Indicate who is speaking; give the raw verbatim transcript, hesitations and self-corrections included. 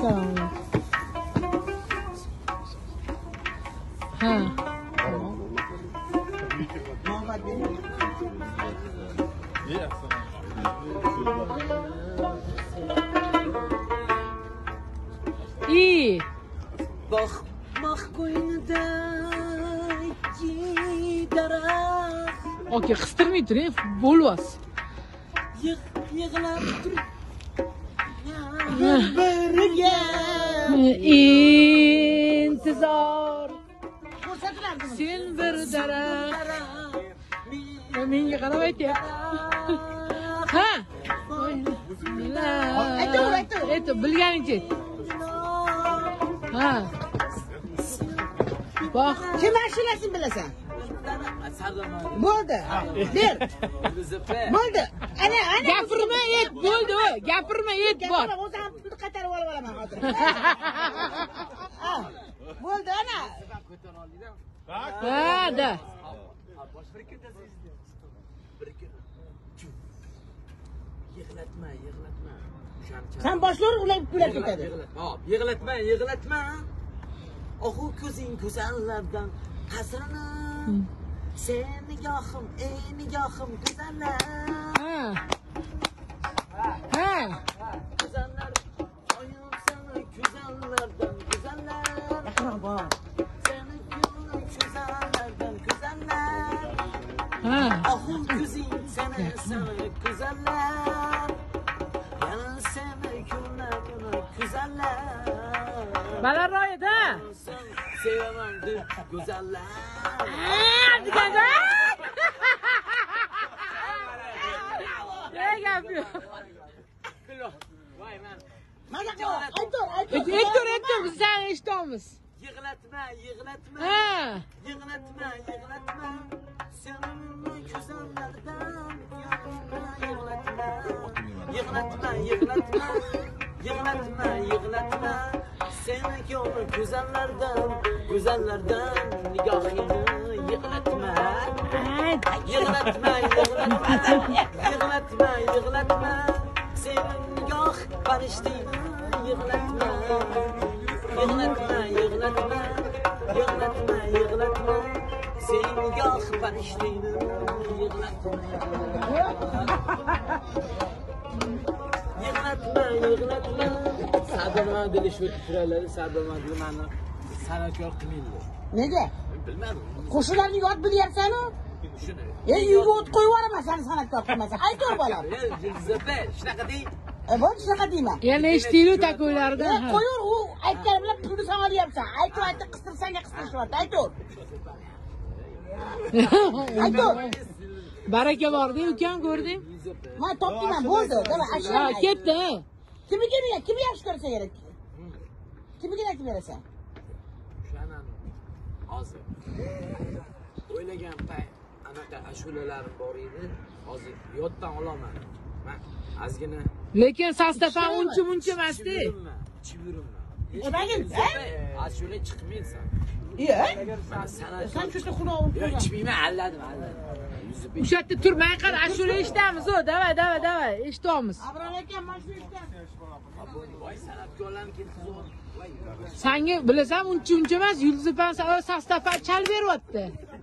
Speaker 1: Assalomu Ha. İyi.
Speaker 2: Bak bak koynida daraxt.
Speaker 1: Okey, qistirmay turing, bo'lmas.
Speaker 2: Yig' yig'lab tur. Birga
Speaker 1: intizor. Sen bir daraxt. Menga qarab aytyapti. Ha. Aytaver, aytaver. Aytaver, bilganingcha. Ha. Bak.
Speaker 3: Kim ashulasin bilasan? Bo'ldi. Ber. Bo'ldi. Ana, ana.
Speaker 1: Gapirma, et, bo'ldi. Gapirma, et bor.
Speaker 3: O'zim ham pulni qaytarib olib olaman hozir. Bo'ldi, ana.
Speaker 1: Ha, da.
Speaker 2: Yig'latma, yig'latma.
Speaker 3: Sen boshlar ular kular ketadi.
Speaker 2: Hop, yig'latma, yig'latma. Ohu ko'zing go'zallardan qasrini. Sen nigohim, ey nigohim go'zallar.
Speaker 1: Ha. Ha.
Speaker 2: Go'zallar, oyim seni go'zallardan go'zallar.
Speaker 3: Yaqinroq.
Speaker 2: Seni ko'nglim go'zallardan go'zallar.
Speaker 1: Ha.
Speaker 2: Ohu ko'zing seni seni go'zallar. Yana seni ko'nglim go'zallar.
Speaker 1: Balandroq ha.
Speaker 2: Sevaman deb go'zallar.
Speaker 1: Deganda. Ne yapıyor?
Speaker 2: Voy men.
Speaker 3: Mana qil. Aytor, aytor.
Speaker 1: Ektor, ektor, biz seni eshitamiz.
Speaker 2: Yig'latma, yig'latma.
Speaker 1: Ha.
Speaker 2: Yig'latma, yig'latma. Seni ko'zallardan yig'latma. Yig'latma, yig'latma. Yig'latma, yig'latma. Seni ko'nglim go'zallardan, go'zallardan nigohingni yig'latma. Yig'latma, yig'latma. Yig'latma, yig'latma. Seni nigoh farishtingni yig'latma. Yig'latma, yig'latma. Yig'latma, yig'latma. Seni nigoh farishtingni yig'latma. Yig'latma, yig'latma. Sabirma dilishib turalari, sabirma nimani san'atkor qilmaydi.
Speaker 3: Nega?
Speaker 2: Bilmadim.
Speaker 3: Qo'shiqlarni yod bilyapsan-ku?
Speaker 2: Shuni.
Speaker 3: Ey, uyga o't qo'yib yuboraman seni san'atkor qilmasa. Aytor bolam.
Speaker 2: Jilzabe, shunaqa deng.
Speaker 3: E, bo'ldi, shunaqa deyman.
Speaker 1: Yana eshitdilu takoylardan.
Speaker 3: E, qo'yur, u aytgan bilan pulni san olyapsan. Aytor, aytib qistirsanga qistishyapti. Aytor. Aytor.
Speaker 1: Baraka bordi, ukam ko'rding?
Speaker 3: Men topdimman, bo'ldi. Davay,
Speaker 1: Ha,
Speaker 3: ashula.
Speaker 1: ketdi.
Speaker 3: Kimga kerak? Kimga yaxshi ko'rsa kerak? Kimga aytib berasan?
Speaker 2: Shunaqa. Hozir. O'ylagan pay anaqa ashulalarim bor edi. Hozir yoddan olaman. Men ozgina
Speaker 1: Lekin sastafan uncha muncha emasdi.
Speaker 2: Chibirimma.
Speaker 3: Odagin,
Speaker 2: ashula chiqmaysan.
Speaker 3: Iya.
Speaker 2: Men sana
Speaker 3: Sen shu yerda xunob
Speaker 2: Yo, ichmayman, alladim, alladim.
Speaker 1: O'sha yerda turmay qar, ashula eshitamiz, o, davay, davay, davay, eshitamiz.
Speaker 3: Abral aka, mana shu ishda.
Speaker 2: Voy san'atkorlarni ketib
Speaker 1: Senga bilasan, uncha uncha emas, Yulduz opa sastafan chal beryapti.